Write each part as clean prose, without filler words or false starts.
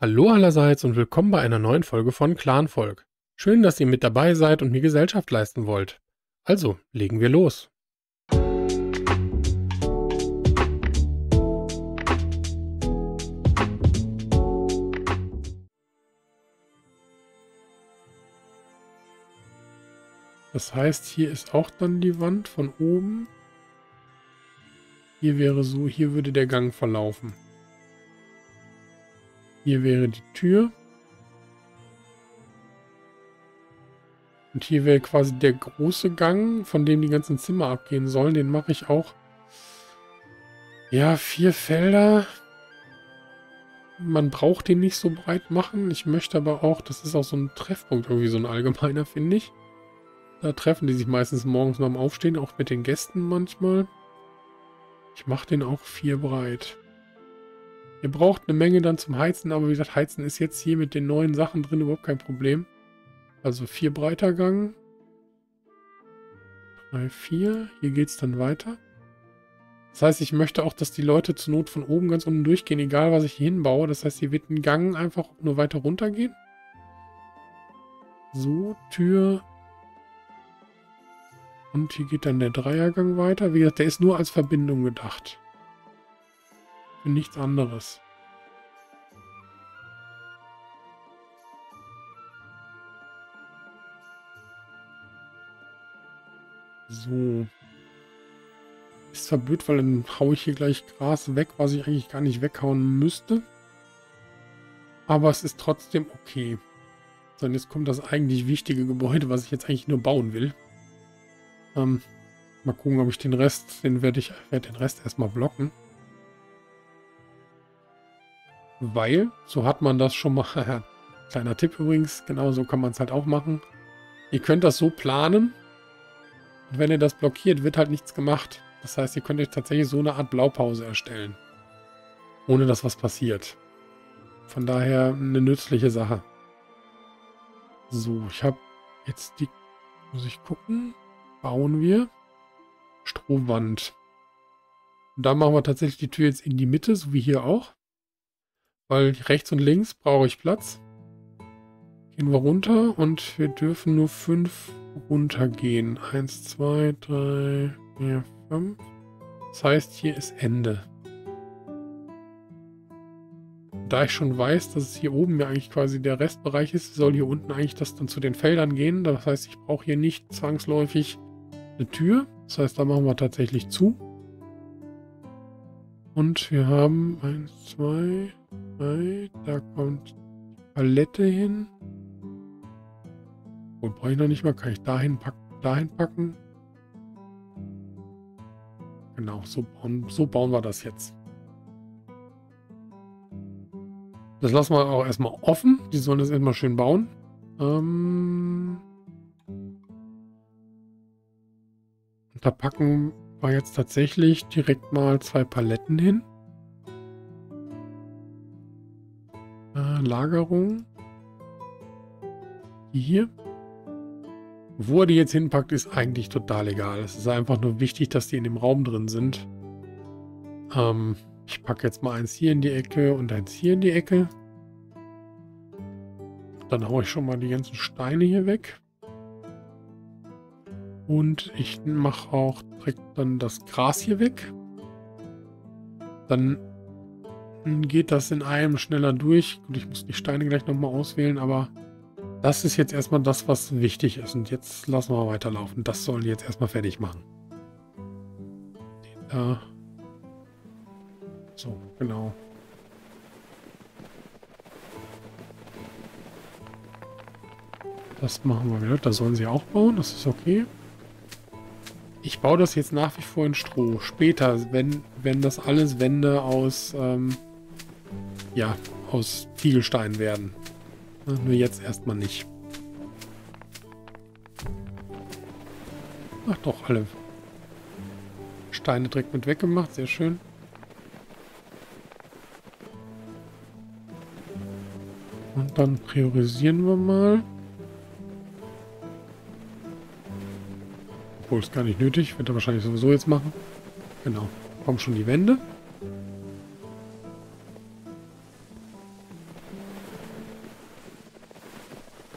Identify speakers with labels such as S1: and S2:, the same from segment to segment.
S1: Hallo allerseits und willkommen bei einer neuen Folge von Clanvolk. Schön, dass ihr mit dabei seid und mir Gesellschaft leisten wollt. Also, legen wir los. Das heißt, hier ist auch dann die Wand von oben. Hier wäre so, hier würde der Gang verlaufen. Hier wäre die Tür. Und hier wäre quasi der große Gang, von dem die ganzen Zimmer abgehen sollen. Den mache ich auch. Ja, 4 Felder. Man braucht den nicht so breit machen. Ich möchte aber auch, das ist auch so ein Treffpunkt, irgendwie so ein allgemeiner, finde ich. Da treffen die sich meistens morgens beim Aufstehen, auch mit den Gästen manchmal. Ich mache den auch 4 breit. Ihr braucht eine Menge dann zum Heizen, aber wie gesagt, Heizen ist jetzt hier mit den neuen Sachen drin überhaupt kein Problem. Also 4 breiter Gang. 3, 4. Hier geht es dann weiter. Das heißt, ich möchte auch, dass die Leute zur Not von oben ganz unten durchgehen, egal was ich hier hinbaue. Das heißt, hier wird ein Gang einfach nur weiter runter gehen. So, Tür. Und hier geht dann der Dreiergang weiter. Wie gesagt, der ist nur als Verbindung gedacht. Für nichts anderes. So. Ist zwar blöd, weil dann haue ich hier gleich Gras weg, was ich eigentlich gar nicht weghauen müsste. Aber es ist trotzdem okay. So, und jetzt kommt das eigentlich wichtige Gebäude, was ich jetzt eigentlich nur bauen will. Mal gucken, ob ich den Rest, werde den Rest erstmal blocken. Weil, so hat man das schon mal, kleiner Tipp übrigens, genau so kann man es halt auch machen. Ihr könnt das so planen. Und wenn ihr das blockiert, wird halt nichts gemacht. Das heißt, ihr könnt euch tatsächlich so eine Art Blaupause erstellen. Ohne dass was passiert. Von daher eine nützliche Sache. So, ich habe jetzt die... Muss ich gucken. Bauen wir. Strohwand. Und da machen wir tatsächlich die Tür jetzt in die Mitte, so wie hier auch. Weil rechts und links brauche ich Platz. Gehen wir runter und wir dürfen nur 5 runtergehen. 1, 2, 3, 4, 5. Das heißt, hier ist Ende. Da ich schon weiß, dass es hier oben ja eigentlich quasi der Restbereich ist, soll hier unten eigentlich das dann zu den Feldern gehen. Das heißt, ich brauche hier nicht zwangsläufig eine Tür. Das heißt, da machen wir tatsächlich zu. Und wir haben 1, 2, 3. Da kommt die Palette hin. Und brauche ich noch nicht mal. Kann ich dahin packen. Genau, so bauen wir das jetzt. Das lassen wir auch erstmal offen. Die sollen das erstmal schön bauen. Und da packen wir jetzt tatsächlich direkt mal 2 Paletten hin. Lagerung. Die hier. Wo er die jetzt hinpackt, ist eigentlich total egal. Es ist einfach nur wichtig, dass die in dem Raum drin sind. Ich packe jetzt mal eins hier in die Ecke und eins hier in die Ecke. Dann haue ich schon mal die ganzen Steine hier weg. Und ich mache auch direkt dann das Gras hier weg. Dann geht das in einem schneller durch. Gut, ich muss die Steine gleich nochmal auswählen, aber das ist jetzt erstmal das, was wichtig ist. Und jetzt lassen wir weiterlaufen. Das sollen die jetzt erstmal fertig machen. Den da. So, genau. Das machen wir wieder. Da sollen sie auch bauen. Das ist okay. Ich baue das jetzt nach wie vor in Stroh. Später, wenn das alles Wände aus, ja, aus Ziegelstein werden. Nur jetzt erstmal nicht. Ach doch, alle Steine direkt mit weggemacht. Sehr schön. Und dann priorisieren wir mal. Obwohl, ist gar nicht nötig. Wird er wahrscheinlich sowieso jetzt machen. Genau. Kommen schon die Wände.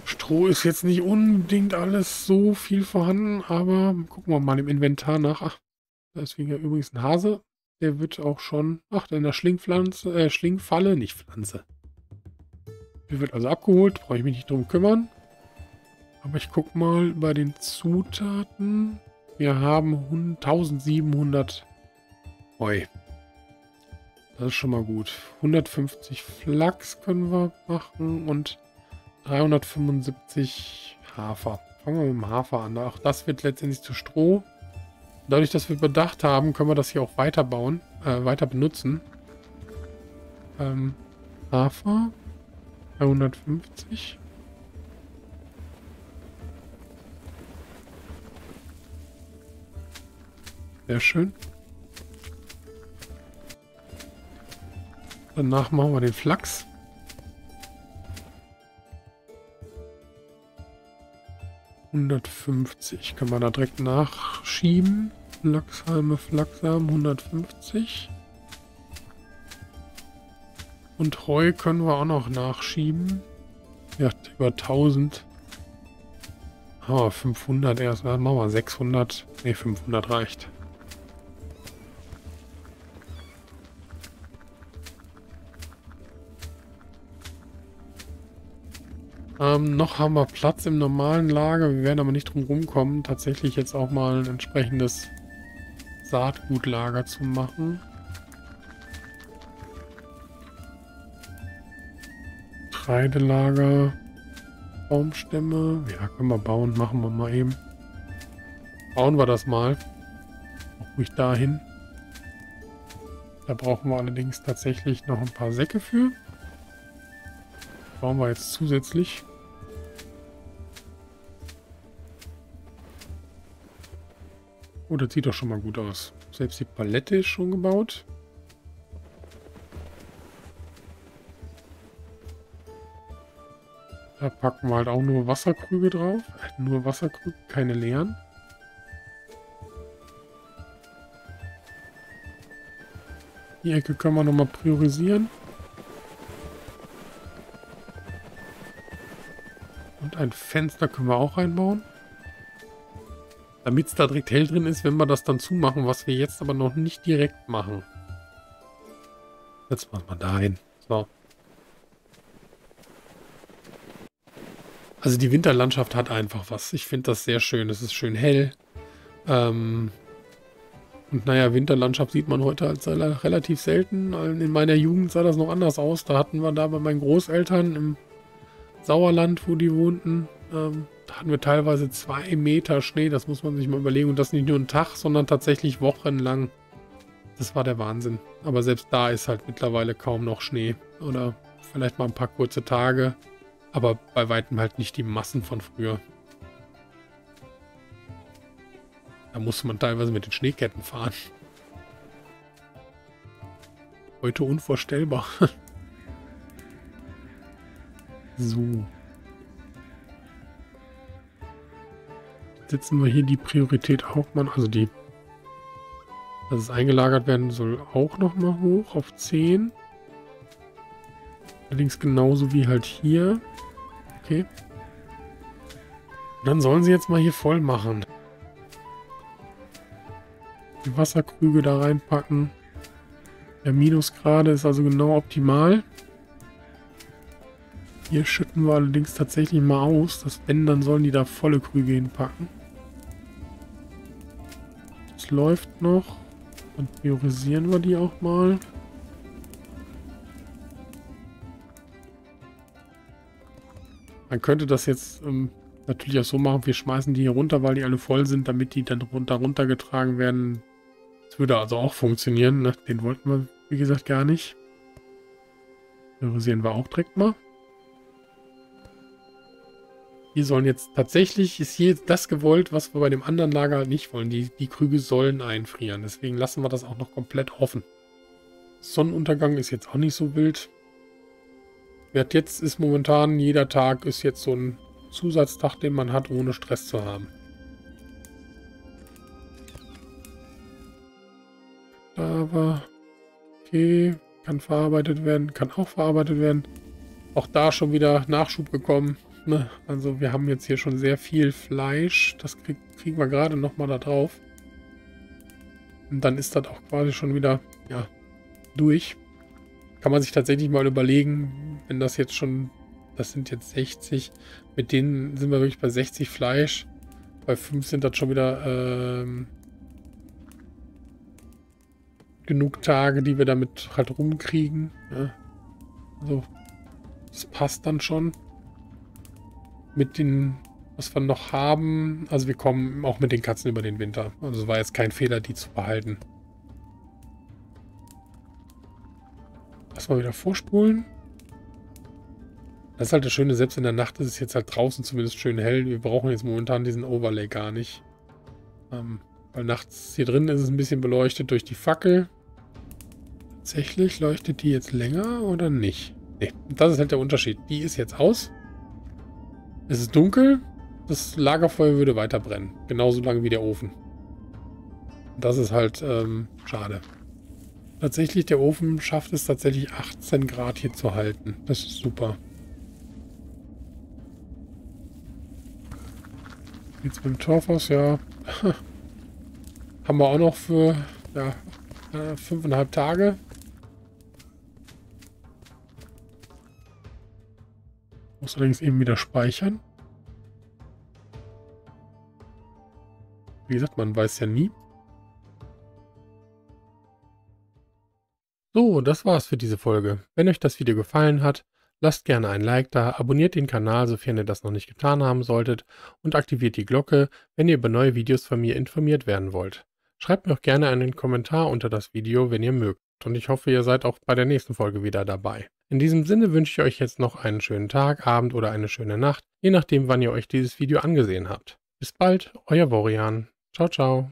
S1: Stroh ist jetzt nicht unbedingt alles so viel vorhanden, aber gucken wir mal im Inventar nach. Ach, da ist hier übrigens ein Hase. Der wird auch schon, ach, in der Schlingpflanze, Schlingfalle, nicht Pflanze. Der wird also abgeholt, brauche ich mich nicht drum kümmern. Aber ich gucke mal bei den Zutaten. Wir haben 1700 Heu. Das ist schon mal gut. 150 Flachs können wir machen und 375 Hafer. Fangen wir mit dem Hafer an. Auch das wird letztendlich zu Stroh. Dadurch, dass wir bedacht haben, können wir das hier auch weiter bauen, weiter benutzen. Hafer 350. Sehr schön. Danach machen wir den Flachs. $150. Können wir da direkt nachschieben. Flachshalme, Flachsamen 150. Und Heu können wir auch noch nachschieben. Ja, über 1000. Aber 500 erst. Dann machen wir 600. Ne, 500 reicht. Noch haben wir Platz im normalen Lager. Wir werden aber nicht drum rumkommen, tatsächlich jetzt auch mal ein entsprechendes Saatgutlager zu machen. Getreidelager, Baumstämme. Ja, können wir bauen. Machen wir mal eben. Bauen wir das mal. Auch ruhig dahin. Da brauchen wir allerdings tatsächlich noch ein paar Säcke für. Bauen wir jetzt zusätzlich. Oh, das sieht doch schon mal gut aus. Selbst die Palette ist schon gebaut. Da packen wir halt auch nur Wasserkrüge drauf. Nur Wasserkrüge, keine leeren. Die Ecke können wir nochmal priorisieren. Und ein Fenster können wir auch einbauen. Damit es da direkt hell drin ist, wenn wir das dann zumachen, was wir jetzt aber noch nicht direkt machen. Jetzt machen wir da hin. So. Also die Winterlandschaft hat einfach was. Ich finde das sehr schön. Es ist schön hell. Und naja, Winterlandschaft sieht man heute als relativ selten. In meiner Jugend sah das noch anders aus. Da hatten wir da bei meinen Großeltern im Sauerland, wo die wohnten, da hatten wir teilweise 2 Meter Schnee. Das muss man sich mal überlegen. Und das nicht nur ein Tag, sondern tatsächlich wochenlang. Das war der Wahnsinn. Aber selbst da ist halt mittlerweile kaum noch Schnee. Oder vielleicht mal ein paar kurze Tage. Aber bei weitem halt nicht die Massen von früher. Da musste man teilweise mit den Schneeketten fahren. Heute unvorstellbar. So. Setzen wir hier die Priorität auch mal. Also die, dass es eingelagert werden soll, auch nochmal hoch auf 10. Allerdings genauso wie halt hier. Okay. Und dann sollen sie jetzt mal hier voll machen. Die Wasserkrüge da reinpacken. Der Minusgrade ist also genau optimal. Hier schütten wir allerdings tatsächlich mal aus. Das wenn, dann sollen die da volle Krüge hinpacken. Das läuft noch. Dann priorisieren wir die auch mal. Man könnte das jetzt natürlich auch so machen. Wir schmeißen die hier runter, weil die alle voll sind, damit die dann runtergetragen werden. Das würde also auch funktionieren. Ne? Den wollten wir, wie gesagt, gar nicht. Priorisieren wir auch direkt mal. Hier sollen jetzt tatsächlich, ist hier das gewollt, was wir bei dem anderen Lager halt nicht wollen. Die Krüge sollen einfrieren. Deswegen lassen wir das auch noch komplett offen. Sonnenuntergang ist jetzt auch nicht so wild. Jetzt ist momentan, jeder Tag ist jetzt so ein Zusatztag, den man hat, ohne Stress zu haben. Aber okay, kann verarbeitet werden, kann auch verarbeitet werden. Auch da schon wieder Nachschub gekommen. Ne? Also wir haben jetzt hier schon sehr viel Fleisch. Das kriegen wir gerade nochmal da drauf. Und dann ist das auch quasi schon wieder, ja, durch. Kann man sich tatsächlich mal überlegen, wenn das jetzt schon, das sind jetzt 60, mit denen sind wir wirklich bei 60 Fleisch. Bei 5 sind das schon wieder genug Tage, die wir damit halt rumkriegen. Ja. Also, das passt dann schon. Mit den, was wir noch haben, also wir kommen auch mit den Katzen über den Winter. Also es war jetzt kein Fehler, die zu behalten. Lass mal wieder vorspulen. Das ist halt das Schöne, selbst in der Nacht ist es jetzt halt draußen zumindest schön hell. Wir brauchen jetzt momentan diesen Overlay gar nicht. Weil nachts hier drin ist es ein bisschen beleuchtet durch die Fackel. Tatsächlich leuchtet die jetzt länger oder nicht? Nee, das ist halt der Unterschied. Die ist jetzt aus. Es ist dunkel. Das Lagerfeuer würde weiter brennen. Genauso lange wie der Ofen. Das ist halt schade. Tatsächlich, der Ofen schafft es tatsächlich 18 Grad hier zu halten. Das ist super. Jetzt mit dem Torfhaus, ja. Haben wir auch noch für, ja, 5,5 Tage. Muss allerdings eben wieder speichern. Wie gesagt, man weiß ja nie. So, das war's für diese Folge. Wenn euch das Video gefallen hat, lasst gerne ein Like da, abonniert den Kanal, sofern ihr das noch nicht getan haben solltet und aktiviert die Glocke, wenn ihr über neue Videos von mir informiert werden wollt. Schreibt mir auch gerne einen Kommentar unter das Video, wenn ihr mögt. Und ich hoffe, ihr seid auch bei der nächsten Folge wieder dabei. In diesem Sinne wünsche ich euch jetzt noch einen schönen Tag, Abend oder eine schöne Nacht, je nachdem, wann ihr euch dieses Video angesehen habt. Bis bald, euer Vorian. Ciao, ciao.